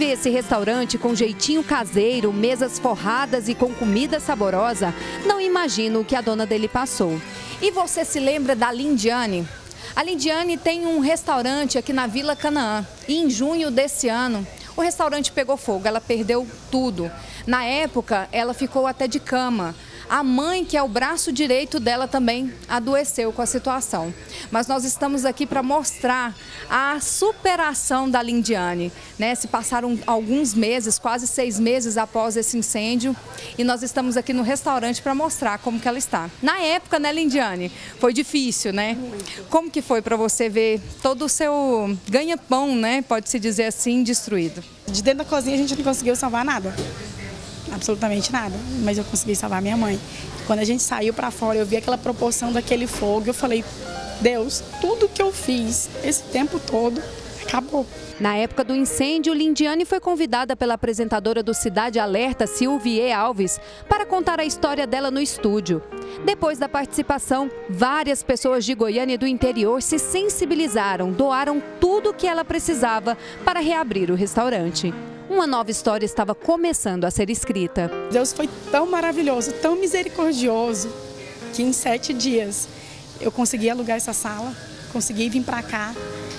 vê esse restaurante com jeitinho caseiro, mesas forradas e com comida saborosa, não imagina o que a dona dele passou. E você se lembra da Lindiane? A Lindiane tem um restaurante aqui na Vila Canaã e em junho desse ano o restaurante pegou fogo, ela perdeu tudo. Na época, ela ficou até de cama. A mãe, que é o braço direito dela, também adoeceu com a situação. Mas nós estamos aqui para mostrar a superação da Lindiane, né? Se passaram alguns meses, quase 6 meses após esse incêndio, e nós estamos aqui no restaurante para mostrar como que ela está. Na época, né, Lindiane? Foi difícil, né? Muito. Como que foi para você ver todo o seu ganha-pão, né? Pode-se dizer assim, destruído? De dentro da cozinha a gente não conseguiu salvar nada. Absolutamente nada, mas eu consegui salvar minha mãe. Quando a gente saiu para fora, eu vi aquela proporção daquele fogo, eu falei, Deus, tudo que eu fiz esse tempo todo acabou. Na época do incêndio, Lindiane foi convidada pela apresentadora do Cidade Alerta, Silvie Alves, para contar a história dela no estúdio. Depois da participação, várias pessoas de Goiânia e do interior se sensibilizaram, doaram tudo o que ela precisava para reabrir o restaurante. Uma nova história estava começando a ser escrita. Deus foi tão maravilhoso, tão misericordioso, que em 7 dias eu consegui alugar essa sala, consegui vir para cá.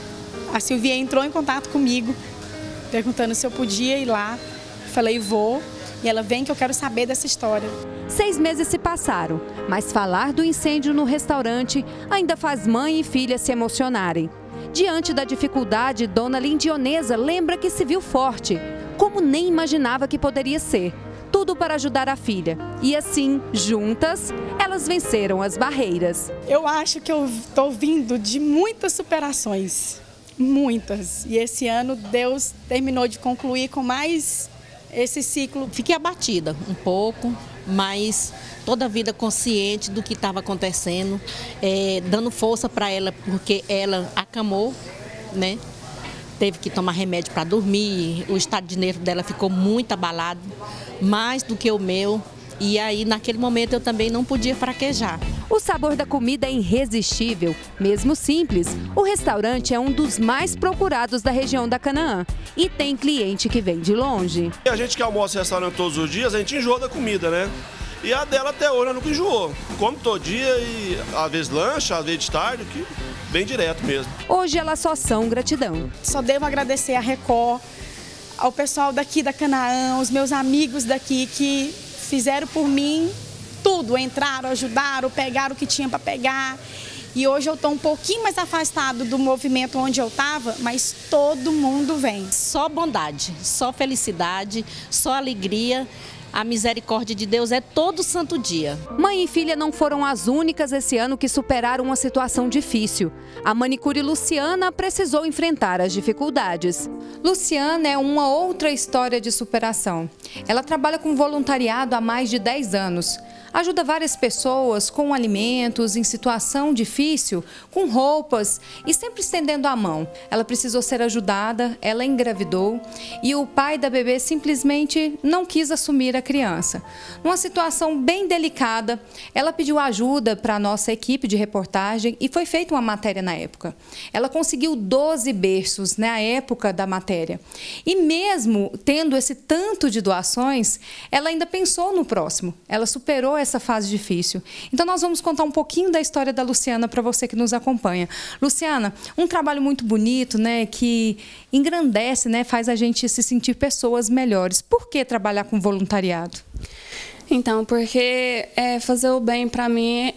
A Silvia entrou em contato comigo, perguntando se eu podia ir lá. Falei, vou, e ela vem que eu quero saber dessa história. 6 meses se passaram, mas falar do incêndio no restaurante ainda faz mãe e filha se emocionarem. Diante da dificuldade, dona Lindionesa lembra que se viu forte, como nem imaginava que poderia ser. Tudo para ajudar a filha. E assim, juntas, elas venceram as barreiras. Eu acho que eu estou vindo de muitas superações, muitas. E esse ano Deus terminou de concluir com mais esse ciclo. Fiquei abatida um pouco, mas toda a vida consciente do que estava acontecendo, dando força para ela, porque ela acamou, né? Teve que tomar remédio para dormir, o estado de nervo dela ficou muito abalado, mais do que o meu. E aí, naquele momento, eu também não podia fraquejar. O sabor da comida é irresistível. Mesmo simples, o restaurante é um dos mais procurados da região da Canaã e tem cliente que vem de longe. A gente que almoça em restaurante todos os dias, a gente enjoa da comida, né? E a dela até hoje nunca enjoou. Come todo dia e às vezes lancha, às vezes de tarde, que bem direto mesmo. Hoje elas só são gratidão. Só devo agradecer a Record, ao pessoal daqui da Canaã, os meus amigos daqui que fizeram por mim tudo, entraram, ajudaram, pegaram o que tinha para pegar. E hoje eu estou um pouquinho mais afastado do movimento onde eu estava, mas todo mundo vem. Só bondade, só felicidade, só alegria. A misericórdia de Deus é todo santo dia. Mãe e filha não foram as únicas esse ano que superaram uma situação difícil. A manicure Luciana precisou enfrentar as dificuldades. Luciana é uma outra história de superação. Ela trabalha com voluntariado há mais de 10 anos. Ajuda várias pessoas com alimentos, em situação difícil, com roupas e sempre estendendo a mão. Ela precisou ser ajudada, ela engravidou e o pai da bebê simplesmente não quis assumir a criança. Numa situação bem delicada, ela pediu ajuda para a nossa equipe de reportagem e foi feita uma matéria na época. Ela conseguiu 12 berços na época da matéria. E mesmo tendo esse tanto de doações, ela ainda pensou no próximo. Ela superou essa fase difícil. Então nós vamos contar um pouquinho da história da Luciana para você que nos acompanha. Luciana, um trabalho muito bonito, né, que engrandece, né, faz a gente se sentir pessoas melhores. Por que trabalhar com voluntariado? Então, porque fazer o bem para mim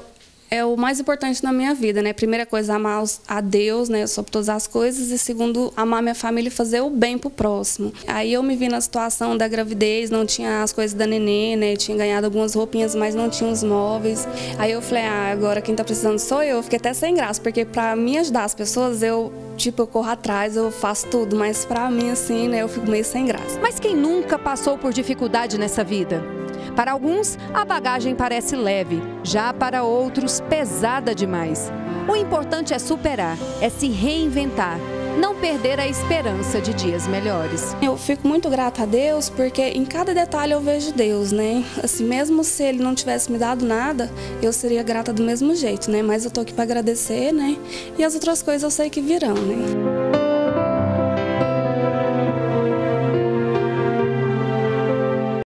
é o mais importante na minha vida, né? Primeira coisa, amar a Deus, né, sobre todas as coisas, e segundo, amar minha família e fazer o bem pro próximo. Aí eu me vi na situação da gravidez, não tinha as coisas da neném, né? Tinha ganhado algumas roupinhas, mas não tinha os móveis. Aí eu falei, agora quem tá precisando sou eu. Fiquei até sem graça, porque para mim ajudar as pessoas, eu corro atrás, eu faço tudo, mas para mim, assim, né, eu fico meio sem graça. Mas quem nunca passou por dificuldade nessa vida? Para alguns, a bagagem parece leve, já para outros, pesada demais. O importante é superar, é se reinventar, não perder a esperança de dias melhores. Eu fico muito grata a Deus, porque em cada detalhe eu vejo Deus, né? Assim, mesmo se Ele não tivesse me dado nada, eu seria grata do mesmo jeito, né? Mas eu tô aqui para agradecer, né? E as outras coisas eu sei que virão, né?